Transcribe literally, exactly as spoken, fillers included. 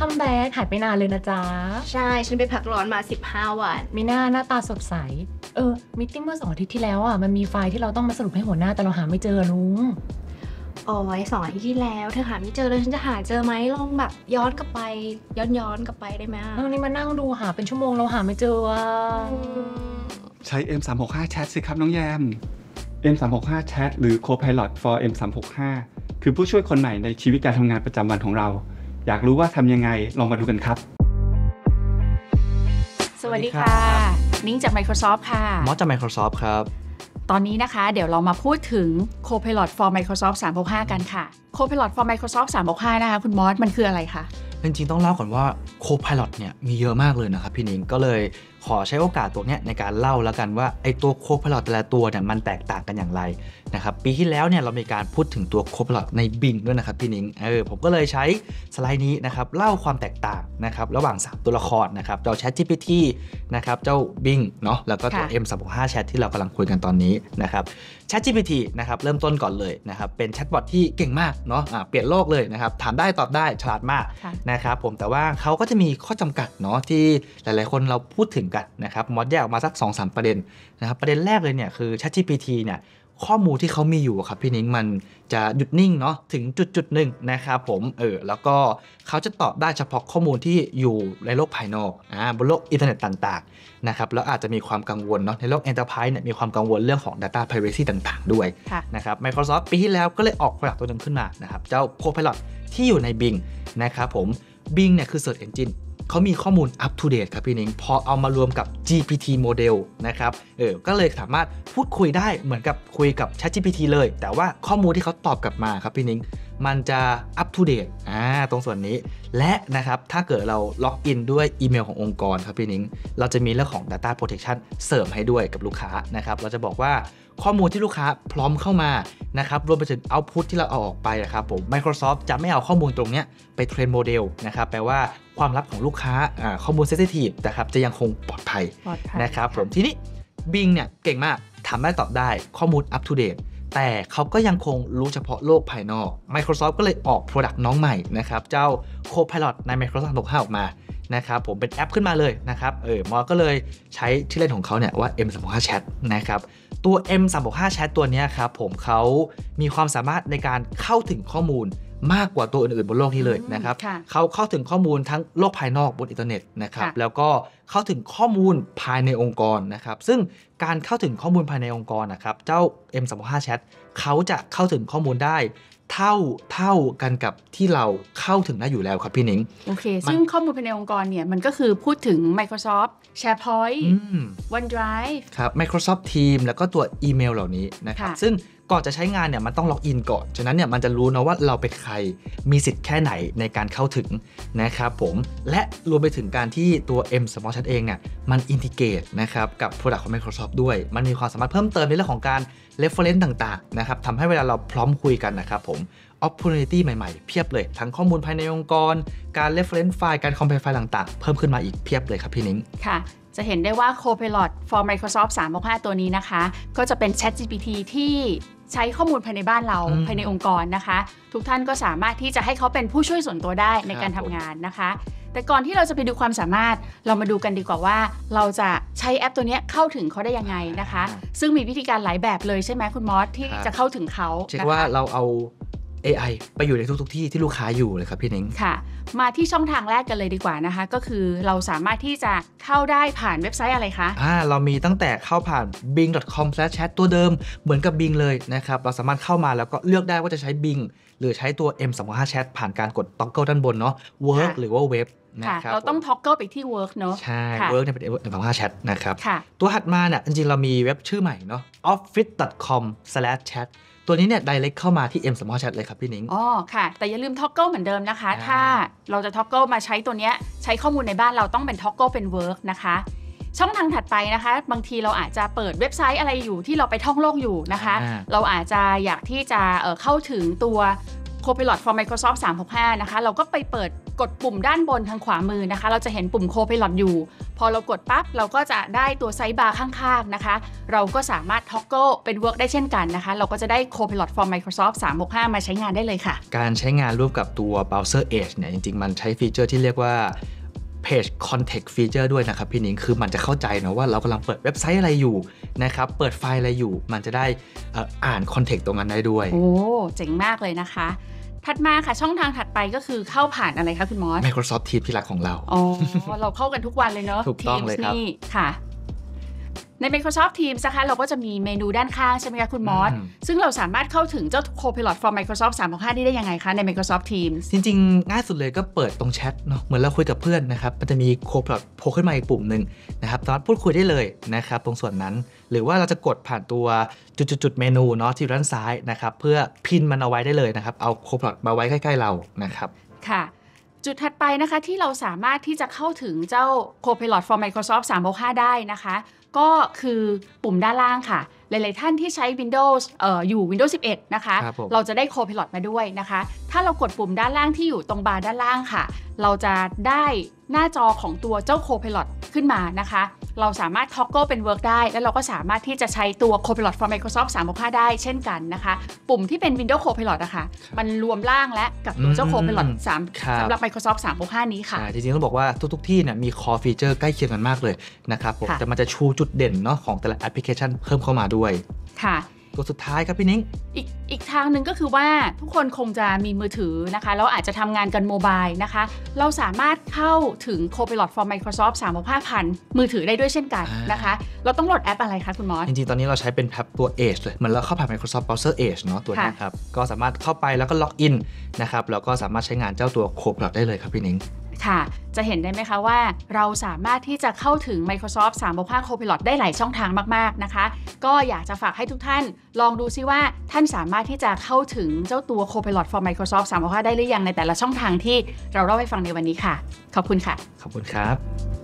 คัมแบ็กหายไปนานเลยนะจ๊ะใช่ฉันไปพักร้อนมาสิบห้าวันมีหน้าหน้าตาสดใสเออมีติ้งเมื่อสองอาทิตย์ที่แล้วอ่ะมันมีไฟล์ที่เราต้องมาสรุปให้หัวหน้าแต่เราหาไม่เจอลุงอ๋อไว้สองอาทิตย์ที่แล้วเธอหาไม่เจอเลยฉันจะหาเจอไหมลองแบบย้อนกลับไปย้อนย้อนกลับไปได้ไหมตอนนี้มานั่งดูหาเป็นชั่วโมงเราหาไม่เจออ่ะใช้ เอ็ม สามหกห้า Chat สิครับน้องแยม เอ็ม สามหกห้า Chat หรือ Copilot for เอ็ม สามหกห้า คือผู้ช่วยคนใหม่ในชีวิตการทำงานประจำวันของเราอยากรู้ว่าทำยังไงลองมาดูกันครับสวัสดีค่ะนิ้งจาก Microsoft ค่ะมอสจาก Microsoft ครับตอนนี้นะคะเดี๋ยวเรามาพูดถึง Copilot for Microsoft สามหกห้ากันค่ะ Copilot for Microsoft สามหกห้านะคะคุณมอสมันคืออะไรคะจริงๆต้องเล่าก่อนว่า Copilot เนี่ยมีเยอะมากเลยนะครับพี่นิ้งก็เลยขอใช้โอกาสตัวเนี้ยในการเล่าแล้วกันว่าไอ้ตัว Copilot แต่ละตัวเนี่ยมันแตกต่างกันอย่างไรนะครับปีที่แล้วเนี่ยเรามีการพูดถึงตัว Copilot ใน Bing ด้วยนะครับพี่นิ้งเออผมก็เลยใช้สไลด์นี้นะครับเล่าความแตกต่างนะครับระหว่างสามตัวละครนะครับเจ้า ChatGPT นะครับเจ้า Bing เนาะแล้วก็ตัว เอ็ม สามหกห้า Chat ที่เรากำลังคุยกันตอนนี้นะครับ ChatGPT นะครับเริ่มต้นก่อนเลยนะครับเป็นแชทบอทที่เก่งมากเนาะอ่าเปลี่ยนโลกเลยนะครับถามได้ตอบได้ฉลาดมากนะครับผมแต่ว่าเขาก็จะมีข้อจำกัดเนาะที่หลายๆคนเราพูดถึงกันนะครับมอสแยกออกมาสัก สองสาม ประเด็นนะครับประเด็นแรกเลยเนี่ยคือ ChatGPT เนี่ยข้อมูลที่เขามีอยู่ครับพี่นิ้งมันจะหยุดนิ่งเนาะถึงจุดๆหนึ่งนะครับผมเออแล้วก็เขาจะตอบได้เฉพาะข้อมูลที่อยู่ในโลกภายนอกอ่าบนโลกอินเทอร์เน็ตต่างๆนะครับแล้วอาจจะมีความกังวลเนาะในโลก Enterprise เนี่ยมีความกังวลเรื่องของ Data Privacy ต่างๆด้วยนะครับ Microsoft ปีที่แล้วก็เลยออก product ตัวนึงขึ้นมานะครับเจ้า Copilot ที่อยู่ใน Bing นะครับผม Bing เนี่ยคือ Search Engineเขามีข้อมูล up to date ครับพี่นิ้งพอเอามารวมกับ จี พี ที model นะครับเออก็เลยสามารถพูดคุยได้เหมือนกับคุยกับ ChatGPT เลยแต่ว่าข้อมูลที่เขาตอบกลับมาครับพี่นิ้งมันจะ up to date อ่าตรงส่วนนี้และนะครับถ้าเกิดเราล็อกอินด้วยอีเมลขององค์กรครับพี่นิ้งเราจะมีเรื่องของ data protection เสริมให้ด้วยกับลูกค้านะครับเราจะบอกว่าข้อมูลที่ลูกค้าพร้อมเข้ามานะครับรวมไปถึง output ที่เราเอาออกไปครับผม Microsoft จะไม่เอาข้อมูลตรงนี้ไปเทรนโมเดลนะครับแปลว่าความลับของลูกค้าข้อมูล sensitive นะครับจะยังคงปลอดภัยนะครับผมทีนี้ Bing เนี่ยเก่งมากถามได้ตอบได้ข้อมูล up to date แต่เขาก็ยังคงรู้เฉพาะโลกภายนอก Microsoft ก็เลยออก product น้องใหม่นะครับเจ้า Copilot ใน Microsoft สามหกห้าออกมานะครับผมเป็นแอปขึ้นมาเลยนะครับเออมอก็เลยใช้ชื่อเล่นของเขาเนี่ยว่า เอ็ม สามหกห้า Chat นะครับตัว เอ็ม สามหกห้า Chat ตัวนี้ครับผมเขามีความสามารถในการเข้าถึงข้อมูลมากกว่าตัวอื่นๆบนโลกนี้เลยนะครับเขาเข้าถึงข้อมูลทั้งโลกภายนอกบนอินเทอร์เน็ตนะครับแล้วก็เข้าถึงข้อมูลภายในองค์กรนะครับซึ่งการเข้าถึงข้อมูลภายในองค์กรนะครับเจ้า เอ็ม สามหกห้า Chat เขาจะเข้าถึงข้อมูลได้เท่าเท่ากันกับที่เราเข้าถึงได้อยู่แล้วครับพี่นิ้งโอเคซึ่งข้อมูลภายในองค์กรเนี่ยมันก็คือพูดถึง Microsoft SharePoint OneDrive ครับ Microsoft Teams แล้วก็ตัวอีเมลเหล่านี้นะครับซึ่งก่อนจะใช้งานเนี่ยมันต้องล็อกอินก่อนฉะนั้นเนี่ยมันจะรู้นะว่าเราเป็นใครมีสิทธิ์แค่ไหนในการเข้าถึงนะครับผมและรวมไปถึงการที่ตัว M Smart Chat เองเนี่ยมันอินทิเกรตนะครับกับ Product ของ Microsoft ด้วยมันมีความสามารถเพิ่มเติมในเรื่องของการ reference ต่างๆนะครับทำให้เวลาเราพร้อมคุยกันนะครับผม opportunity ใหม่ๆเพียบเลยทั้งข้อมูลภายในองค์กรการ reference ไฟล์การ compare ไฟล์ต่างๆเพิ่มขึ้นมาอีกเพียบเลยครับพี่นิ้งค่ะจะเห็นได้ว่า Copilot for Microsoft สามหกห้าตัวนี้นะคะก็จะเป็น ChatGPT ที่ใช้ข้อมูลภายในบ้านเราภายในองค์กรนะคะทุกท่านก็สามารถที่จะให้เขาเป็นผู้ช่วยส่วนตัวได้ในการทำงานนะคะแต่ก่อนที่เราจะไปดูความสามารถเรามาดูกันดีกว่าว่าเราจะใช้แอปตัวนี้เข้าถึงเขาได้ยังไงนะคะซึ่งมีวิธีการหลายแบบเลยใช่ไหมคุณมอสที่จะเข้าถึงเขาเช็คว่าเราเอา เอ ไอ ไปอยู่ในทุกๆที่ที่ลูกค้าอยู่เลยครับพี่นิ้งค่ะมาที่ช่องทางแรกกันเลยดีกว่านะคะก็คือเราสามารถที่จะเข้าได้ผ่านเว็บไซต์อะไรคะอ่าเรามีตั้งแต่เข้าผ่าน บิง ดอท คอม สแลช แชท ตัวเดิมเหมือนกับ Bing เลยนะครับเราสามารถเข้ามาแล้วก็เลือกได้ว่าจะใช้ Bing หรือใช้ตัว เอ็ม สามหกห้า Chat ผ่านการกด toggle ด้านบนเนาะ Work หรือว่า Web นะครับเราต้อง toggle ไปที่ Work เนาะใช่ Work เนี่ยเป็น เอ็ม สามหกห้า Chat นะครับตัวถัดมาเนี่ยจริงๆเรามีเว็บชื่อใหม่เนาะ ออฟฟิศ ดอท คอม สแลช แชท ตัวนี้เนี่ย direct เข้ามาที่ เอ็ม สามหกห้า Chat เลยครับพี่นิ้งอ๋อค่ะแต่อย่าลืม toggle เหมือนเดิมนะคะถ้าเราจะ toggle มาใช้ตัวเนี้ยใช้ข้อมูลในบ้านเราต้องเป็น toggle เป็น Work นะคะช่องทางถัดไปนะคะบางทีเราอาจจะเปิดเว็บไซต์อะไรอยู่ที่เราไปท่องโลกอยู่นะคะเราอาจจะอยากที่จะเอ่อเข้าถึงตัว Copilot for Microsoft สามหกห้านะคะเราก็ไปเปิดกดปุ่มด้านบนทางขวามือนะคะเราจะเห็นปุ่ม Copilot อยู่พอเรากดปั๊บเราก็จะได้ตัวไซด์บาร์ข้างๆนะคะเราก็สามารถ toggle เป็น work ได้เช่นกันนะคะเราก็จะได้ Copilot for Microsoft สามหกห้ามาใช้งานได้เลยค่ะการใช้งานร่วมกับตัว Browser Edge เนี่ยจริงๆมันใช้ฟีเจอร์ที่เรียกว่า Page Context Feature ด้วยนะครับพี่นิ้งคือมันจะเข้าใจนะว่าเรากำลังเปิดเว็บไซต์อะไรอยู่นะครับเปิดไฟล์อะไรอยู่มันจะได้เอ่ออ่าน context ตรงนั้นได้ด้วยโอ้เจ๋งมากเลยนะคะถัดมาค่ะช่องทางถัดไปก็คือเข้าผ่านอะไรคะคุณมอส Microsoft Teams ที่รักของเราอ๋อเราเข้ากันทุกวันเลยเนอะถูกต้องเลยครับนี่ค่ะใน Microsoft Teams นะคะเราก็จะมีเมนูด้านข้างใช่ไหมคะคุณมอสซึ่งเราสามารถเข้าถึงเจ้า Copilot for Microsoft สามหกห้าได้ยังไงคะใน Microsoft Teams จริงๆง่ายสุดเลยก็เปิดตรงแชทเนาะเหมือนเราคุยกับเพื่อนนะครับมันจะมี Copilot โผล่ขึ้นมาอีกปุ่มหนึ่งนะครับสามารถพูดคุยได้เลยนะครับตรงส่วนนั้นหรือว่าเราจะกดผ่านตัวจุดๆๆเมนูเนาะที่ด้านซ้ายนะครับเพื่อพินมันเอาไว้ได้เลยนะครับเอา Copilot มาไว้ใกล้ๆเรานะครับค่ะจุดถัดไปนะคะที่เราสามารถที่จะเข้าถึงเจ้า Copilot for Microsoft สามหกห้าได้นะคะก็คือปุ่มด้านล่างค่ะหลายๆท่านที่ใช้ Windows เอ่ออยู่ Windows สิบเอ็ดนะคะเราจะได้ Copilot มาด้วยนะคะถ้าเรากดปุ่มด้านล่างที่อยู่ตรงบาร์ด้านล่างค่ะเราจะได้หน้าจอของตัวเจ้า Copilot ขึ้นมานะคะเราสามารถ toggle เป็น work ได้แล้วเราก็สามารถที่จะใช้ตัว Copilot for Microsoft สามหกห้าได้เช่นกันนะคะปุ่มที่เป็น Windows Copilot อะค่ะมันรวมร่างและกับตัวเจ้า Copilot สามสำหรับ Microsoft สามหกห้านี้ค่ะจริงๆต้องบอกว่าทุกๆที่เนี่ยมี core feature ใกล้เคียงกันมากเลยนะครับผมแต่มันจะชูจุดเด่นเนาะของแต่ละแอปพลิเคชันเพิ่มเข้ามาด้วยค่ะตัวสุดท้ายครับพี่นิ้งอีกอีกทางหนึ่งก็คือว่าทุกคนคงจะมีมือถือนะคะแล้วอาจจะทำงานกันโมบายนะคะเราสามารถเข้าถึง Copilot for Microsoft สามหกห้าผ่านมือถือได้ด้วยเช่นกันนะคะเราต้องโหลดแอปอะไรคะคุณมอสจริงๆตอนนี้เราใช้เป็นแอปตัว Edge เลยเหมือนเราเข้าผ่าน Microsoft Browser Edge เนาะตัวนี้ครับก็สามารถเข้าไปแล้วก็ล็อกอินนะครับแล้วก็สามารถใช้งานเจ้าตัว Copilot ได้เลยครับพี่นิ้งค่ะจะเห็นได้ไหมคะว่าเราสามารถที่จะเข้าถึง Microsoft สามหกห้า Copilot ได้หลายช่องทางมากๆนะคะก็อยากจะฝากให้ทุกท่านลองดูซิว่าท่านสามารถที่จะเข้าถึงเจ้าตัว Copilot for Microsoft สามหกห้าได้หรือยังในแต่ละช่องทางที่เราเล่าให้ฟังในวันนี้ค่ะขอบคุณค่ะขอบคุณครับ